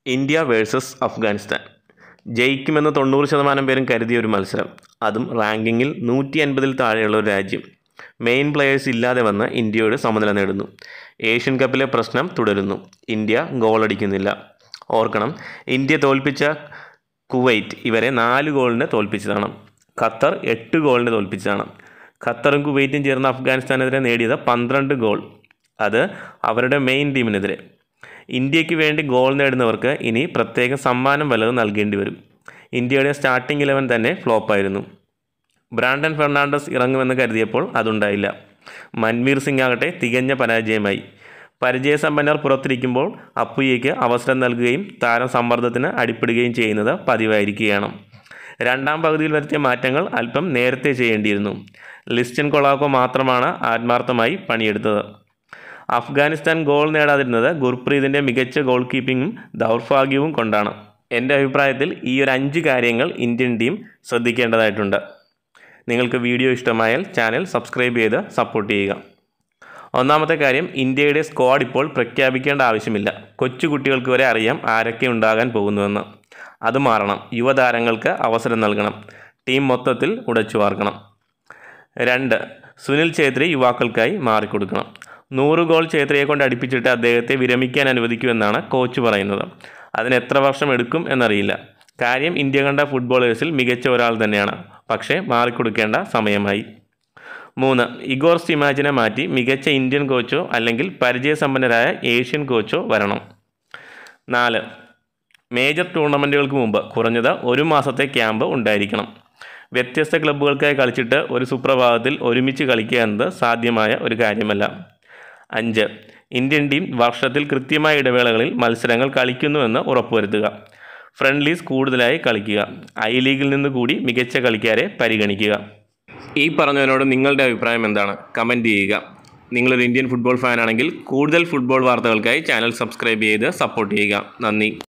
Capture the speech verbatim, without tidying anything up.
India versus Afghanistan. ജയിക്കുമെന്ന് തൊണ്ണൂറ് ശതമാനം പേരും കരുതിയ ഒരു മത്സരം, അതും റാങ്കിങ്ങിൽ നൂറ്റി അൻപതിൽ താഴെയുള്ള ഒരു രാജ്യം. മെയിൻ പ്ലെയേഴ്സ് ഇല്ലാതെ വന്ന് ഇന്ത്യയോട് സമനില നേടുന്നു. ഏഷ്യൻ കപ്പിലെ പ്രശ്നം തുടരുന്നു. ഇന്ത്യ ഗോളടിക്കുന്നില്ല. ഓർക്കണം, ഇന്ത്യ തോൽപ്പിച്ച കുവൈറ്റ് ഇവരെ നാല് ഗോളിന് തോൽപ്പിച്ചതാണ്. ഖത്തർ എട്ട് ഗോളിന് തോൽപ്പിച്ചതാണ്. ഖത്തറും കുവൈറ്റും ചേർന്ന് അഫ്ഗാനിസ്ഥാനെതിരെ നേടിയത് പന്ത്രണ്ട് ഗോൾ, അത് അവരുടെ മെയിൻ ടീമിനെതിരെ. ഇന്ത്യക്ക് വേണ്ടി ഗോൾ നേടുന്നവർക്ക് ഇനി പ്രത്യേക സമ്മാനം വല്ലതും നൽകേണ്ടി വരും. ഇന്ത്യയുടെ സ്റ്റാർട്ടിംഗ് ഇലവൻ തന്നെ ഫ്ലോപ്പായിരുന്നു. ബ്രാൻഡൻ ഫെർണാണ്ടസ് ഇറങ്ങുമെന്ന് കരുതിയപ്പോൾ അതുണ്ടായില്ല. മൻവീർ സിംഗ് ആകട്ടെ തികഞ്ഞ പരാജയമായി. പരിചയസമ്പന്നർ പുറത്തിരിക്കുമ്പോൾ അപ്പുയ്യയ്ക്ക് അവസരം നൽകുകയും താരം സമ്മർദ്ദത്തിന് അടിപ്പെടുകയും ചെയ്യുന്നത് പതിവായിരിക്കുകയാണ്. രണ്ടാം പകുതിയിൽ വരുത്തിയ മാറ്റങ്ങൾ അല്പം നേരത്തെ ചെയ്യേണ്ടിയിരുന്നു. ലിസ്റ്റൻ കൊളാക്കോ മാത്രമാണ് ആത്മാർത്ഥമായി പണിയെടുത്തത്. അഫ്ഗാനിസ്ഥാൻ ഗോൾ നേടാതിരുന്നത് ഗുർപ്രീതിൻ്റെ മികച്ച ഗോൾ കീപ്പിങ്ങും ദൗർഭാഗ്യവും കൊണ്ടാണ്. എൻ്റെ അഭിപ്രായത്തിൽ ഈ ഒരു അഞ്ച് കാര്യങ്ങൾ ഇന്ത്യൻ ടീം ശ്രദ്ധിക്കേണ്ടതായിട്ടുണ്ട്. നിങ്ങൾക്ക് വീഡിയോ ഇഷ്ടമായാൽ ചാനൽ സബ്സ്ക്രൈബ് ചെയ്ത് സപ്പോർട്ട് ചെയ്യുക. ഒന്നാമത്തെ കാര്യം, ഇന്ത്യയുടെ സ്ക്വാഡ് ഇപ്പോൾ പ്രഖ്യാപിക്കേണ്ട ആവശ്യമില്ല. കൊച്ചു കുട്ടികൾക്ക് വരെ അറിയാം ആരൊക്കെ ഉണ്ടാകാൻ പോകുന്നുവെന്ന്. അത് മാറണം. യുവതാരങ്ങൾക്ക് അവസരം നൽകണം. ടീം മൊത്തത്തിൽ ഉടച്ചു വാർക്കണം. രണ്ട്, സുനിൽ ഛേത്രി യുവാക്കൾക്കായി മാറിക്കൊടുക്കണം. നൂറ് ഗോൾ ഛേത്രിയെ കൊണ്ട് അടുപ്പിച്ചിട്ട് അദ്ദേഹത്തെ വിരമിക്കാൻ അനുവദിക്കുമെന്നാണ് കോച്ച് പറയുന്നത്. അതിന് എത്ര വർഷം എടുക്കും എന്നറിയില്ല. കാര്യം, ഇന്ത്യ കണ്ട ഫുട്ബോളേഴ്സിൽ മികച്ച ഒരാൾ തന്നെയാണ്. പക്ഷേ മാറിക്കൊടുക്കേണ്ട സമയമായി. മൂന്ന്, ഇഗോർ സ്റ്റിമാച്ചിനെ മാറ്റി മികച്ച ഇന്ത്യൻ കോച്ചോ അല്ലെങ്കിൽ പരിചയസമ്പന്നരായ ഏഷ്യൻ കോച്ചോ വരണം. നാല്, മേജർ ടൂർണമെൻറ്റുകൾക്ക് മുമ്പ് കുറഞ്ഞത് ഒരു മാസത്തെ ക്യാമ്പ് ഉണ്ടായിരിക്കണം. വ്യത്യസ്ത ക്ലബ്ബുകൾക്കായി കളിച്ചിട്ട് ഒരു സുപ്രഭാതത്തിൽ ഒരുമിച്ച് കളിക്കുക എന്നത് സാധ്യമായ ഒരു കാര്യമല്ല. അഞ്ച്, ഇന്ത്യൻ ടീം വർഷത്തിൽ കൃത്യമായ ഇടവേളകളിൽ മത്സരങ്ങൾ കളിക്കുന്നുവെന്ന് ഉറപ്പുവരുത്തുക. ഫ്രണ്ട്ലീസ് കൂടുതലായി കളിക്കുക. ഐ ലീഗിൽ നിന്ന് കൂടി മികച്ച കളിക്കാരെ പരിഗണിക്കുക. ഈ പറഞ്ഞതിനോട് നിങ്ങളുടെ അഭിപ്രായം എന്താണ്? കമൻറ്റ് ചെയ്യുക. നിങ്ങളൊരു ഇന്ത്യൻ ഫുട്ബോൾ ഫാനാണെങ്കിൽ കൂടുതൽ ഫുട്ബോൾ വാർത്തകൾക്കായി ചാനൽ സബ്സ്ക്രൈബ് ചെയ്ത് സപ്പോർട്ട് ചെയ്യുക. നന്ദി.